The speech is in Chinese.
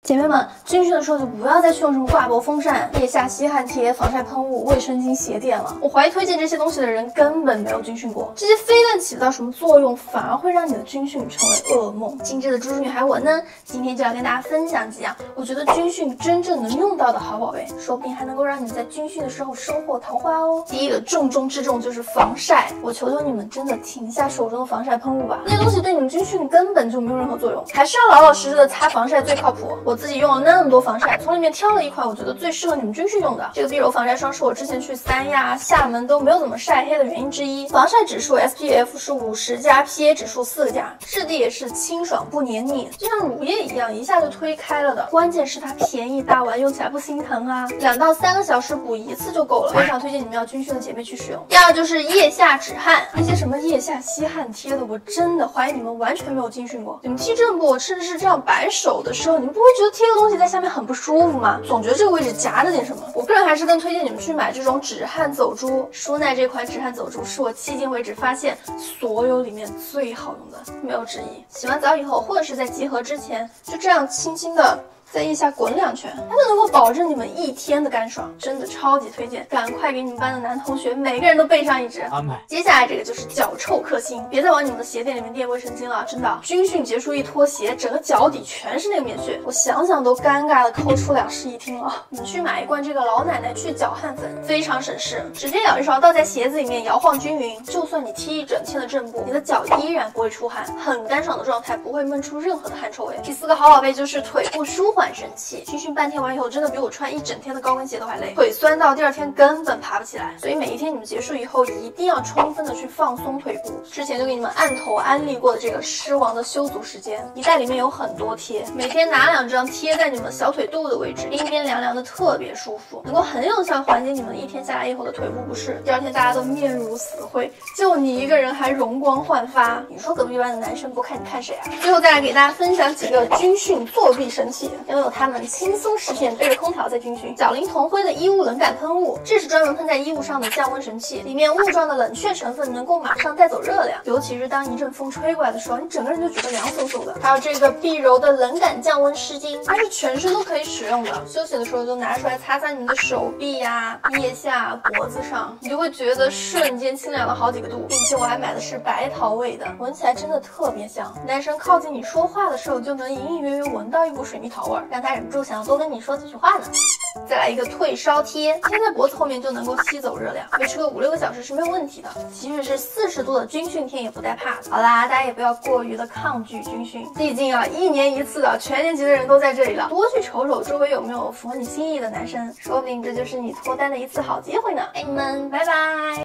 姐妹们，军训的时候就不要再去用什么挂脖风扇、腋下吸汗贴、防晒喷雾、卫生巾、鞋垫了。我怀疑推荐这些东西的人根本没有军训过，这些非但起不到什么作用，反而会让你的军训成为噩梦。精致的猪猪女孩我呢，今天就要跟大家分享几样我觉得军训真正能用到的好宝贝，说不定还能够让你们在军训的时候收获桃花哦。第一个重中之重就是防晒，我求求你们真的停下手中的防晒喷雾吧，那些东西对你们军训根本就没有任何作用，还是要老老实实的擦防晒最靠谱。我自己用了那么多防晒，从里面挑了一款我觉得最适合你们军训用的。这个碧柔防晒霜是我之前去三亚、厦门都没有怎么晒黑的原因之一。防晒指数 SPF 是50+，PA 指数4+，质地也是清爽不黏腻，就像乳液一样，一下就推开了的。关键是它便宜大碗，用起来不心疼啊！2到3个小时补一次就够了，非常推荐你们要军训的姐妹去使用。第二就是腋下止汗，那些什么腋下吸汗贴的，我真的怀疑你们完全没有军训过。你们踢正步甚至是这样摆手的时候，你们不会觉得贴个东西在下面很不舒服吗？总觉得这个位置夹着点什么。我个人还是更推荐你们去买这种止汗走珠，舒奈这款止汗走珠是我迄今为止发现所有里面最好用的，没有之一。洗完澡以后，或者是在集合之前，就这样轻轻的在腋下滚2圈，它就能够保证你们1天的干爽，真的超级推荐！赶快给你们班的男同学每个人都备上一支。安排。接下来这个就是脚臭克星，别再往你们的鞋垫里面垫卫生巾了，真的。军训结束一脱鞋，整个脚底全是那个棉絮，我想想都尴尬的抠出2室一厅了。你们去买一罐这个老奶奶去脚汗粉，非常省事，直接舀一勺倒在鞋子里面摇晃均匀，就算你踢一整天的正步，你的脚依然不会出汗，很干爽的状态，不会闷出任何的汗臭味。第4个好宝贝就是腿部舒缓神器，军训半天完以后，真的比我穿一整天的高跟鞋都还累，腿酸到第2天根本爬不起来。所以每一天你们结束以后，一定要充分的去放松腿部。之前就给你们按头安利过的这个狮王的修足时间，一袋里面有很多贴，每天拿2张贴在你们小腿肚的位置，边边凉凉的，特别舒服，能够很有效缓解你们1天下来以后的腿部不适。第2天大家都面如死灰，就你一个人还容光焕发，你说隔壁班的男生不看你看谁啊？最后再来给大家分享几个军训作弊神器，拥有它们轻松实现对着空调在军训。小林同辉的衣物冷感喷雾，这是专门喷在衣物上的降温神器，里面雾状的冷却成分能够马上带走热量，尤其是当一阵风吹过来的时候，你整个人就觉得凉飕飕的。还有这个碧柔的冷感降温湿巾，它是全身都可以使用的，休息的时候就拿出来擦擦你们的手臂呀、腋下、脖子上，你就会觉得瞬间清凉了好几个度。并且我还买的是白桃味的，闻起来真的特别香，男生靠近你说话的时候就能隐隐约约闻到一股水蜜桃味，让他忍不住想要多跟你说几句话呢。再来一个退烧贴，贴在脖子后面就能够吸走热量，维持个5、6个小时是没有问题的。即使是40度的军训天也不带怕。好啦，大家也不要过于的抗拒军训，毕竟啊，1年1次的，全年级的人都在这里了，多去瞅瞅周围有没有符合你心意的男生，说不定这就是你脱单的一次好机会呢。爱你们，拜拜。